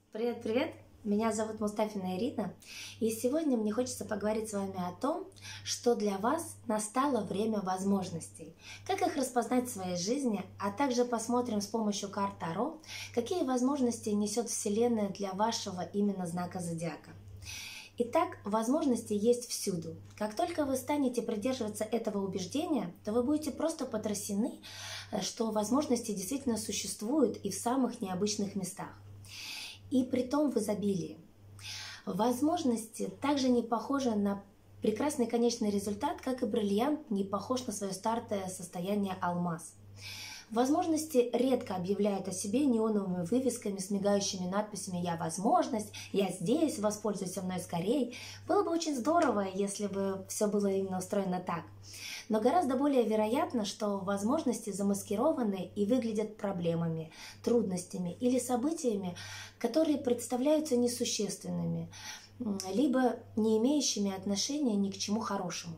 Привет-привет! Меня зовут Мустафина Ирина, и сегодня мне хочется поговорить с вами о том, что для вас настало время возможностей, как их распознать в своей жизни, а также посмотрим с помощью карт Таро, какие возможности несет Вселенная для вашего именно знака зодиака. Итак, возможности есть всюду. Как только вы станете придерживаться этого убеждения, то вы будете просто потрясены, что возможности действительно существуют и в самых необычных местах. И притом в изобилии. Возможности также не похожи на прекрасный конечный результат, как и бриллиант не похож на свое стартовое состояние алмаз. Возможности редко объявляют о себе неоновыми вывесками с мигающими надписями «Я возможность», «Я здесь», «Воспользуйся мной скорей». Было бы очень здорово, если бы все было именно устроено так. Но гораздо более вероятно, что возможности замаскированы и выглядят проблемами, трудностями или событиями, которые представляются несущественными, либо не имеющими отношения ни к чему хорошему.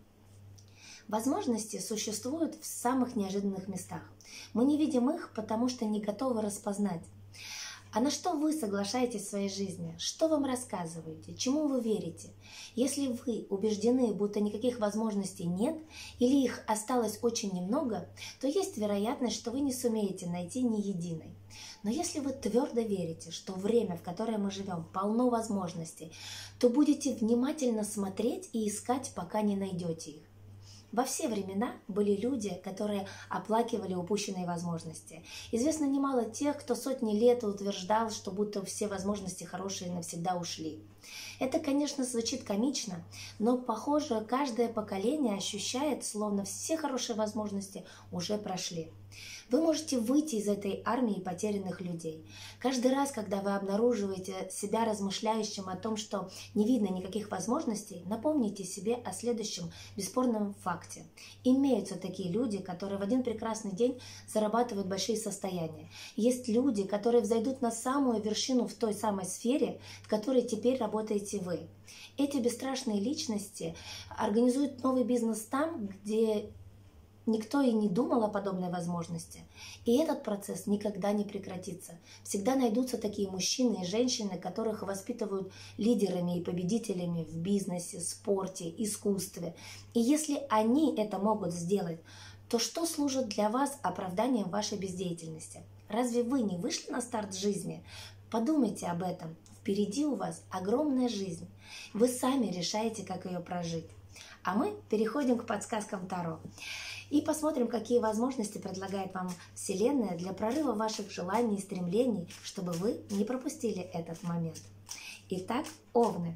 Возможности существуют в самых неожиданных местах. Мы не видим их, потому что не готовы распознать. А на что вы соглашаетесь в своей жизни? Что вам рассказываете? Чему вы верите? Если вы убеждены, будто никаких возможностей нет, или их осталось очень немного, то есть вероятность, что вы не сумеете найти ни единой. Но если вы твердо верите, что время, в которое мы живем, полно возможностей, то будете внимательно смотреть и искать, пока не найдете их. Во все времена были люди, которые оплакивали упущенные возможности. Известно немало тех, кто сотни лет утверждал, что будто все возможности хорошие навсегда ушли. Это, конечно, звучит комично, но, похоже, каждое поколение ощущает, словно все хорошие возможности уже прошли. Вы можете выйти из этой армии потерянных людей. Каждый раз, когда вы обнаруживаете себя размышляющим о том, что не видно никаких возможностей, напомните себе о следующем бесспорном факте. Имеются такие люди, которые в один прекрасный день зарабатывают большие состояния. Есть люди, которые взойдут на самую вершину в той самой сфере, в которой теперь работаете вы. Эти бесстрашные личности организуют новый бизнес там, где никто и не думал о подобной возможности. И этот процесс никогда не прекратится. Всегда найдутся такие мужчины и женщины, которых воспитывают лидерами и победителями в бизнесе, спорте, искусстве. И если они это могут сделать, то что служит для вас оправданием вашей бездеятельности? Разве вы не вышли на старт жизни? Подумайте об этом. Впереди у вас огромная жизнь. Вы сами решаете, как ее прожить. А мы переходим к подсказкам Таро. И посмотрим, какие возможности предлагает вам Вселенная для прорыва ваших желаний и стремлений, чтобы вы не пропустили этот момент. Итак, Овны.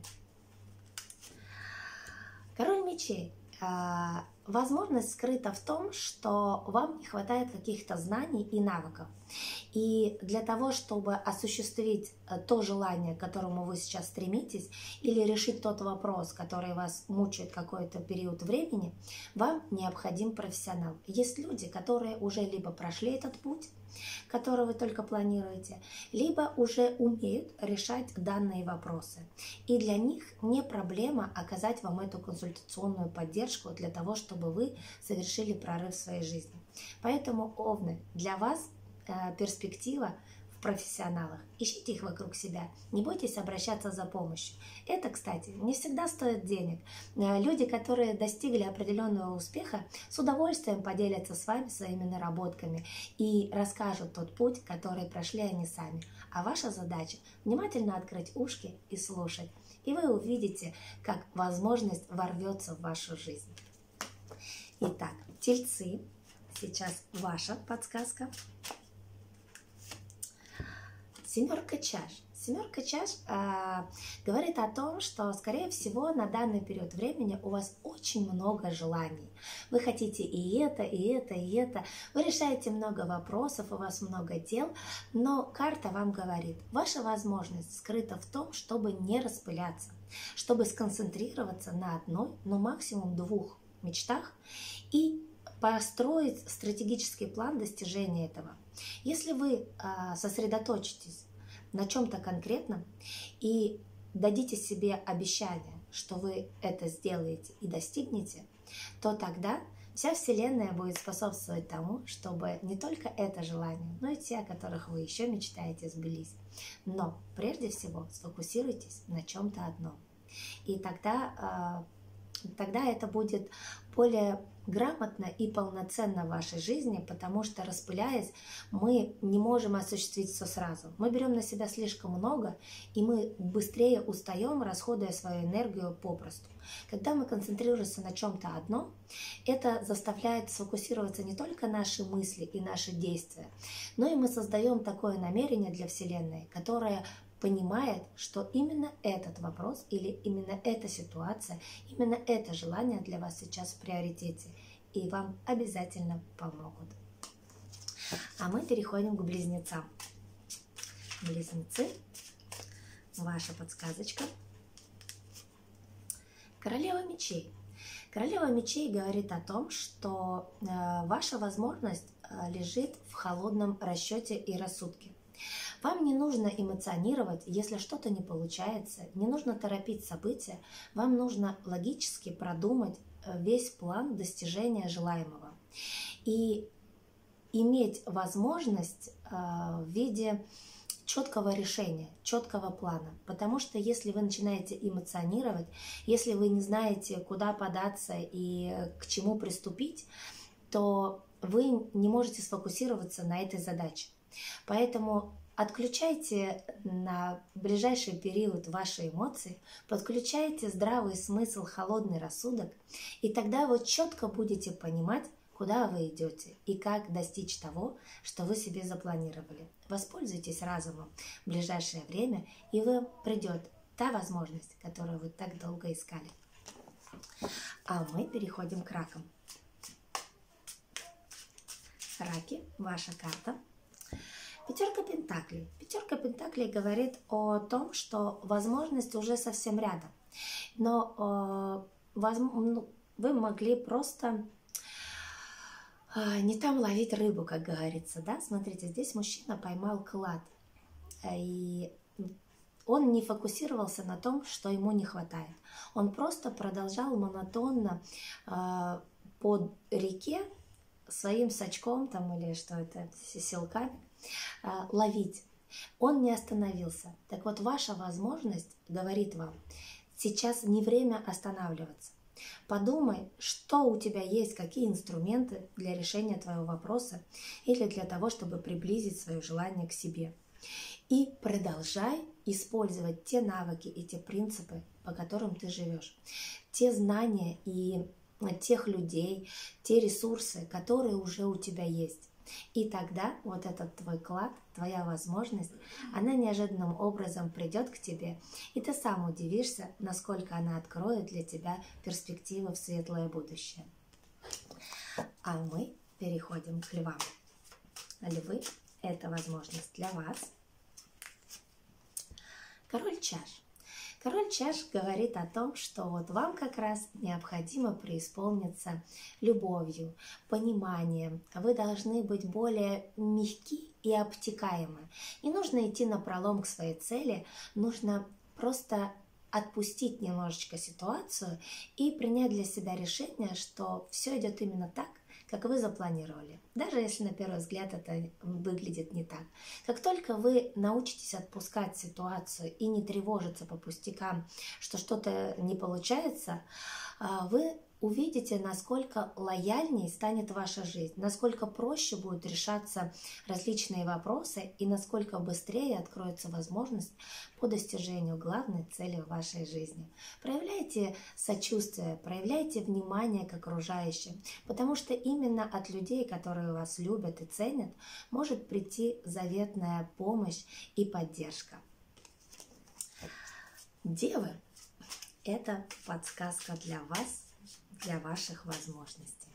Король мечей. Возможность скрыта в том, что вам не хватает каких-то знаний и навыков. И для того, чтобы осуществить то желание, к которому вы сейчас стремитесь, или решить тот вопрос, который вас мучает какой-то период времени, вам необходим профессионал. Есть люди, которые уже либо прошли этот путь, который вы только планируете, либо уже умеют решать данные вопросы. И для них не проблема оказать вам эту консультационную поддержку для того, чтобы вы совершили прорыв в своей жизни. Поэтому, Овны, для вас перспектива в профессионалах. Ищите их вокруг себя. Не бойтесь обращаться за помощью. Это, кстати, не всегда стоит денег. Люди, которые достигли определенного успеха, с удовольствием поделятся с вами своими наработками и расскажут тот путь, который прошли они сами. А ваша задача – внимательно открыть ушки и слушать. И вы увидите, как возможность ворвется в вашу жизнь. Итак, Тельцы. Сейчас ваша подсказка. Семерка чаш. Семерка чаш говорит о том, что, скорее всего, на данный период времени у вас очень много желаний. Вы хотите и это, и это, и это. Вы решаете много вопросов, у вас много дел, но карта вам говорит, ваша возможность скрыта в том, чтобы не распыляться, чтобы сконцентрироваться на одной, но максимум двух мечтах и построить стратегический план достижения этого. Если вы сосредоточитесь на чем-то конкретном и дадите себе обещание, что вы это сделаете и достигнете, то тогда Вся Вселенная будет способствовать тому, чтобы не только это желание, но и те, о которых вы еще мечтаете, сбылись. Но прежде всего сфокусируйтесь на чем-то одном. И тогда это будет более грамотно и полноценно в вашей жизни, потому что, распыляясь, мы не можем осуществить все сразу. Мы берем на себя слишком много, и мы быстрее устаем, расходуя свою энергию попросту. Когда мы концентрируемся на чем-то одном, это заставляет сфокусироваться не только наши мысли и наши действия, но и мы создаем такое намерение для Вселенной, которое понимает, что именно этот вопрос или именно эта ситуация, именно это желание для вас сейчас в приоритете, и вам обязательно помогут. А мы переходим к близнецам. Близнецы, ваша подсказочка. Королева мечей. Королева мечей говорит о том, что ваша возможность лежит в холодном расчете и рассудке. Вам не нужно эмоционировать, если что-то не получается, не нужно торопить события, вам нужно логически продумать весь план достижения желаемого и иметь возможность в виде четкого решения, четкого плана. Потому что если вы начинаете эмоционировать, если вы не знаете, куда податься и к чему приступить, то вы не можете сфокусироваться на этой задаче. Поэтому отключайте на ближайший период ваши эмоции, подключайте здравый смысл, холодный рассудок, и тогда вы четко будете понимать, куда вы идете и как достичь того, что вы себе запланировали. Воспользуйтесь разумом в ближайшее время, и вам придет та возможность, которую вы так долго искали. А мы переходим к ракам. Раки, ваша карта. Пятерка пентаклей. Пятерка пентаклей говорит о том, что возможность уже совсем рядом. Но вы могли просто не там ловить рыбу, как говорится. Да? Смотрите, здесь мужчина поймал клад. И он не фокусировался на том, что ему не хватает. Он просто продолжал монотонно по реке своим сачком там, или что это, силками, ловить. Он не остановился. Так вот, ваша возможность говорит вам, сейчас не время останавливаться. Подумай, что у тебя есть, какие инструменты для решения твоего вопроса или для того, чтобы приблизить свое желание к себе. И продолжай использовать те навыки и те принципы, по которым ты живешь. Те знания и тех людей, те ресурсы, которые уже у тебя есть. И тогда вот этот твой клад, твоя возможность, она неожиданным образом придет к тебе, и ты сам удивишься, насколько она откроет для тебя перспективы в светлое будущее. А мы переходим к львам. Львы – это возможность для вас. Король чаш. Король чаш говорит о том, что вот вам как раз необходимо преисполниться любовью, пониманием. Вы должны быть более мягки и обтекаемы. Не нужно идти напролом к своей цели, нужно просто отпустить немножечко ситуацию и принять для себя решение, что все идет именно так, как вы запланировали. Даже если на первый взгляд это выглядит не так. Как только вы научитесь отпускать ситуацию и не тревожиться по пустякам, что что-то не получается, вы увидите, насколько лояльней станет ваша жизнь, насколько проще будут решаться различные вопросы и насколько быстрее откроется возможность по достижению главной цели в вашей жизни. Проявляйте сочувствие, проявляйте внимание к окружающим, потому что именно от людей, которые вас любят и ценят, может прийти заветная помощь и поддержка. Девы – это подсказка для вас, для ваших возможностей.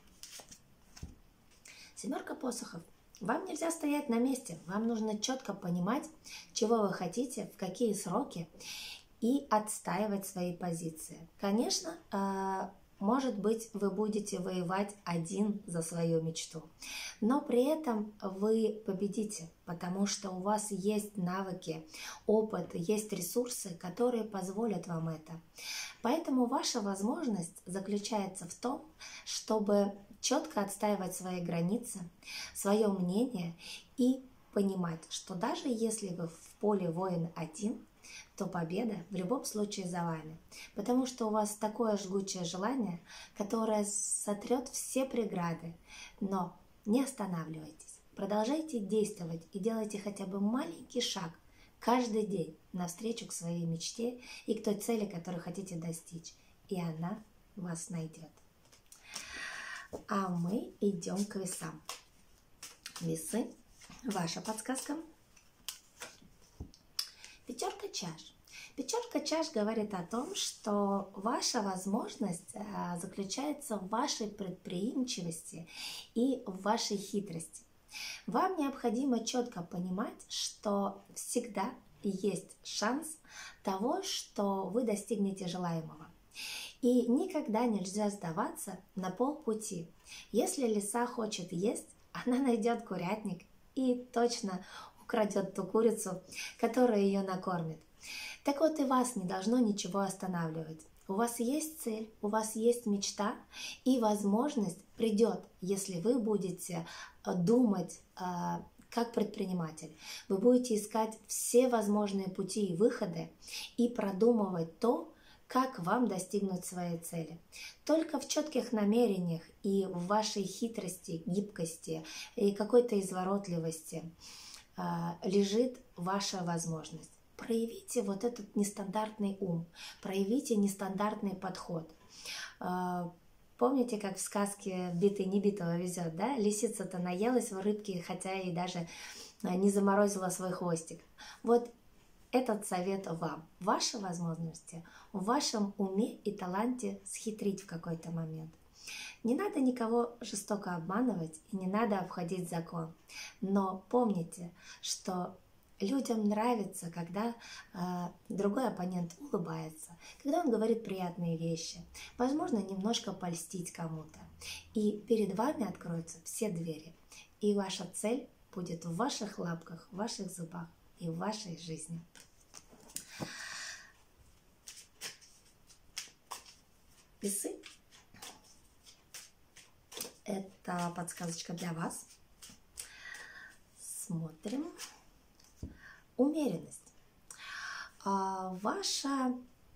Семерка посохов. Вам нельзя стоять на месте, вам нужно четко понимать, чего вы хотите, в какие сроки, и отстаивать свои позиции. Конечно, может быть, вы будете воевать один за свою мечту, но при этом вы победите, потому что у вас есть навыки, опыт, есть ресурсы, которые позволят вам это. Поэтому ваша возможность заключается в том, чтобы четко отстаивать свои границы, свое мнение и понимать, что даже если вы в поле воин один, то победа в любом случае за вами, потому что у вас такое жгучее желание, которое сотрет все преграды. Но не останавливайтесь, продолжайте действовать и делайте хотя бы маленький шаг каждый день навстречу к своей мечте и к той цели, которую хотите достичь, и она вас найдет. А мы идем к весам. Весы, ваша подсказка. Пятерка чаш. Пятерка чаш говорит о том, что ваша возможность заключается в вашей предприимчивости и в вашей хитрости. Вам необходимо четко понимать, что всегда есть шанс того, что вы достигнете желаемого. И никогда нельзя сдаваться на полпути. Если лиса хочет есть, она найдет курятник и точно украдет ту курицу, которая ее накормит. Так вот, и вас не должно ничего останавливать. У вас есть цель, у вас есть мечта, и возможность придет, если вы будете думать как предприниматель. Вы будете искать все возможные пути и выходы и продумывать то, как вам достигнуть своей цели. Только в четких намерениях и в вашей хитрости, гибкости и какой-то изворотливости лежит ваша возможность. Проявите вот этот нестандартный ум, проявите нестандартный подход. Помните, как в сказке «Битый не битого везет», да? Лисица-то наелась в рыбки, хотя и даже не заморозила свой хвостик. Вот этот совет вам. Ваши возможности в вашем уме и таланте схитрить в какой-то момент. Не надо никого жестоко обманывать и не надо обходить закон. Но помните, что людям нравится, когда другой оппонент улыбается, когда он говорит приятные вещи, возможно, немножко польстить кому-то. И перед вами откроются все двери. И ваша цель будет в ваших лапках, в ваших зубах и в вашей жизни. Весы. Это подсказочка для вас. Смотрим. Умеренность. Ваша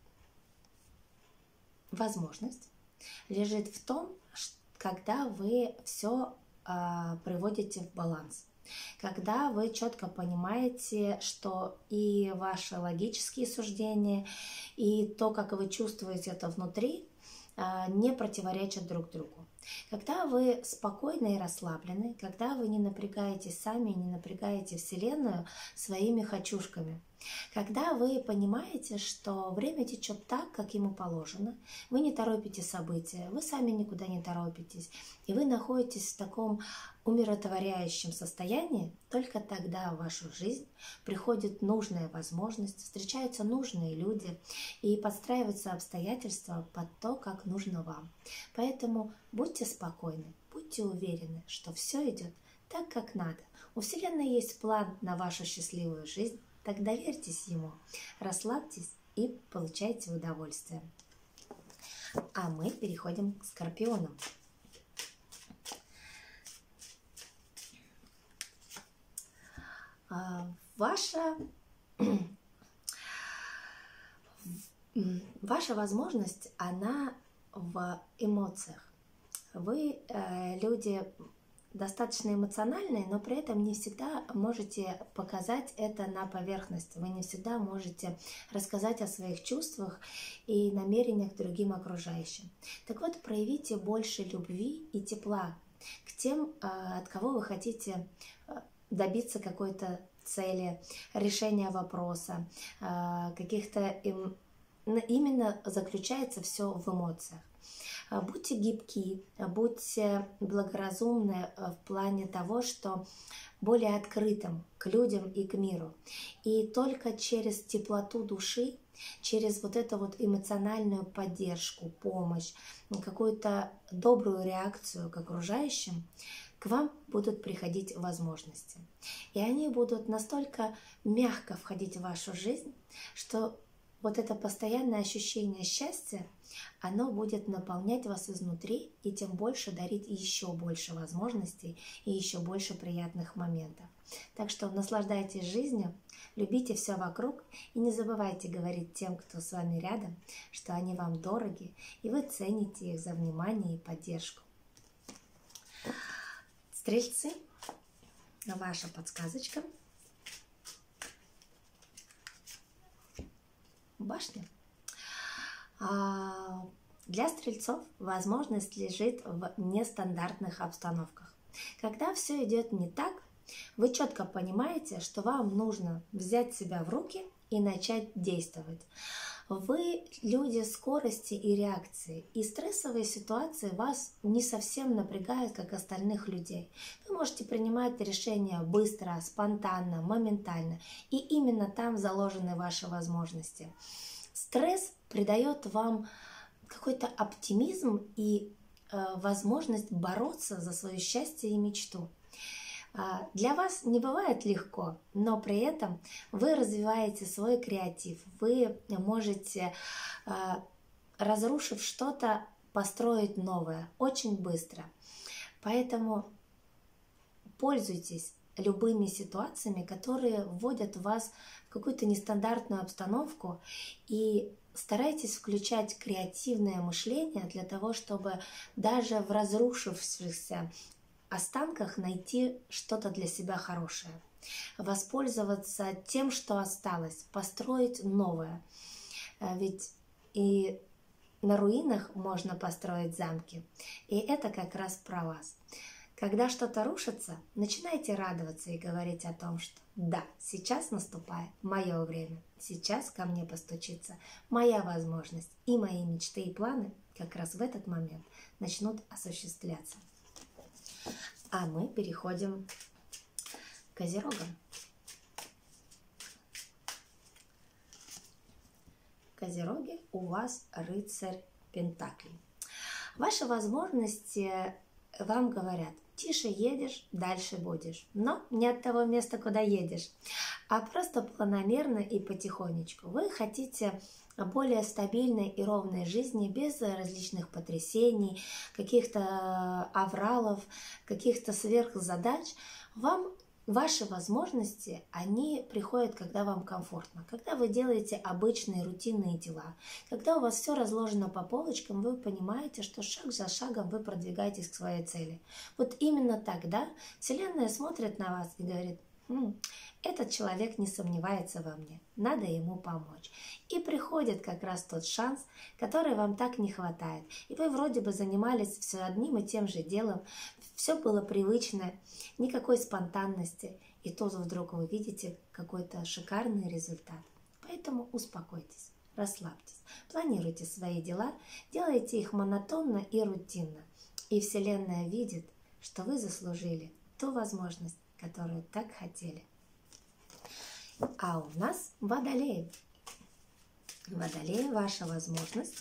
возможность лежит в том, когда вы все приводите в баланс. Когда вы четко понимаете, что и ваши логические суждения, и то, как вы чувствуете это внутри, не противоречат друг другу. Когда вы спокойны и расслаблены, когда вы не напрягаете сами, не напрягаете Вселенную своими хочушками, когда вы понимаете, что время течет так, как ему положено, вы не торопите события, вы сами никуда не торопитесь, и вы находитесь в таком умиротворяющем состоянии, только тогда в вашу жизнь приходит нужная возможность, встречаются нужные люди и подстраиваются обстоятельства под то, как нужно вам. Поэтому будьте спокойны, будьте уверены, что все идет так, как надо. У Вселенной есть план на вашу счастливую жизнь, так доверьтесь ему, расслабьтесь и получайте удовольствие. А мы переходим к Скорпионам. Ваша возможность, она в эмоциях. Вы люди достаточно эмоциональные, но при этом не всегда можете показать это на поверхности. Вы не всегда можете рассказать о своих чувствах и намерениях другим окружающим. Так вот, проявите больше любви и тепла к тем, от кого вы хотите добиться какой-то цели, решения вопроса, каких-то именно заключается все в эмоциях. Будьте гибки, будьте благоразумны в плане того, что более открытым к людям и к миру. И только через теплоту души, через вот эту вот эмоциональную поддержку, помощь, какую-то добрую реакцию к окружающим, к вам будут приходить возможности. И они будут настолько мягко входить в вашу жизнь, что вот это постоянное ощущение счастья, оно будет наполнять вас изнутри и тем больше дарить еще больше возможностей и еще больше приятных моментов. Так что наслаждайтесь жизнью, любите все вокруг и не забывайте говорить тем, кто с вами рядом, что они вам дороги, и вы цените их за внимание и поддержку. Стрельцы, ваша подсказочка. Башня. Для стрельцов возможность лежит в нестандартных обстановках. Когда все идет не так, вы четко понимаете, что вам нужно взять себя в руки и начать действовать. Вы люди скорости и реакции, и стрессовые ситуации вас не совсем напрягают, как остальных людей. Вы можете принимать решения быстро, спонтанно, моментально, и именно там заложены ваши возможности. Стресс придает вам какой-то оптимизм и возможность бороться за свое счастье и мечту. Для вас не бывает легко, но при этом вы развиваете свой креатив. Вы можете, разрушив что-то, построить новое очень быстро. Поэтому пользуйтесь любыми ситуациями, которые вводят вас в какую-то нестандартную обстановку, и старайтесь включать креативное мышление для того, чтобы даже в разрушившихся останках найти что-то для себя хорошее, воспользоваться тем, что осталось, построить новое. Ведь и на руинах можно построить замки, и это как раз про вас. Когда что-то рушится, начинайте радоваться и говорить о том, что да, сейчас наступает мое время, сейчас ко мне постучится моя возможность, и мои мечты и планы как раз в этот момент начнут осуществляться. А мы переходим к Козерогам. Козероги, у вас рыцарь Пентаклей. Ваши возможности вам говорят: тише едешь, дальше будешь. Но не от того места, куда едешь, а просто планомерно и потихонечку. Вы хотите более стабильной и ровной жизни, без различных потрясений, каких-то авралов, каких-то сверхзадач. Ваши возможности, они приходят, когда вам комфортно, когда вы делаете обычные рутинные дела, когда у вас все разложено по полочкам, вы понимаете, что шаг за шагом вы продвигаетесь к своей цели. Вот именно тогда Вселенная смотрит на вас и говорит: этот человек не сомневается во мне, надо ему помочь. И приходит как раз тот шанс, который вам так не хватает. И вы вроде бы занимались все одним и тем же делом, все было привычно, никакой спонтанности. И тут вдруг вы видите какой-то шикарный результат. Поэтому успокойтесь, расслабьтесь, планируйте свои дела, делайте их монотонно и рутинно. И Вселенная видит, что вы заслужили ту возможность, которую так хотели. А у нас Водолеи. Водолеи, ваша возможность.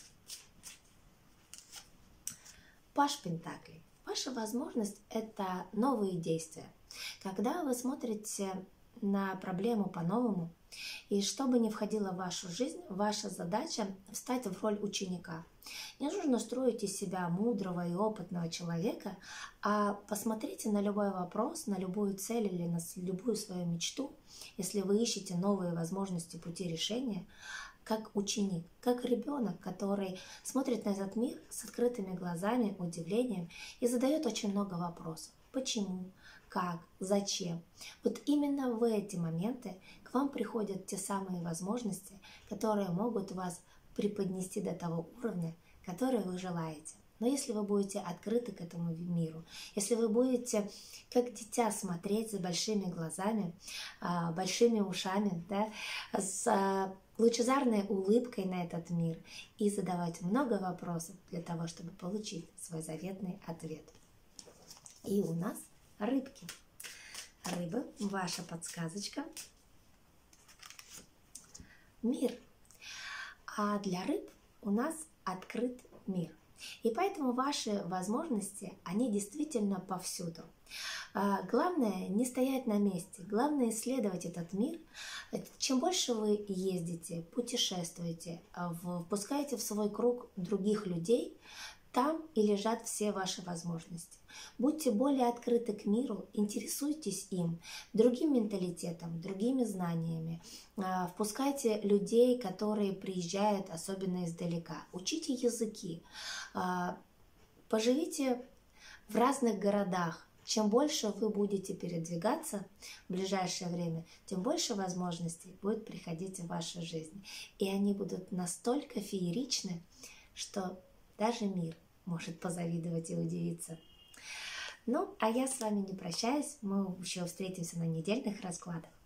Паж Пентаклей. Ваша возможность – это новые действия. Когда вы смотрите на проблему по-новому, и что бы ни входило в вашу жизнь, ваша задача – встать в роль ученика. Не нужно строить из себя мудрого и опытного человека, а посмотрите на любой вопрос, на любую цель или на любую свою мечту, если вы ищете новые возможности, пути решения, как ученик, как ребенок, который смотрит на этот мир с открытыми глазами, удивлением и задает очень много вопросов. Почему? Как? Зачем? Вот именно в эти моменты к вам приходят те самые возможности, которые могут вас преподнести до того уровня, который вы желаете. Но если вы будете открыты к этому миру, если вы будете как дитя смотреть с большими глазами, большими ушами, да, с лучезарной улыбкой на этот мир и задавать много вопросов для того, чтобы получить свой заветный ответ. И у нас рыбки. Рыбы, ваша подсказочка. Мир. А для рыб у нас открыт мир. И поэтому ваши возможности, они действительно повсюду. Главное не стоять на месте, главное исследовать этот мир, Чем больше вы ездите, путешествуете, впускаете в свой круг других людей, там и лежат все ваши возможности. Будьте более открыты к миру, интересуйтесь им, другим менталитетом, другими знаниями. Впускайте людей, которые приезжают особенно издалека. Учите языки. Поживите в разных городах. Чем больше вы будете передвигаться в ближайшее время, тем больше возможностей будет приходить в вашу жизнь. И они будут настолько фееричны, что даже мир может позавидовать и удивиться. Ну, а я с вами не прощаюсь. Мы еще встретимся на недельных раскладах.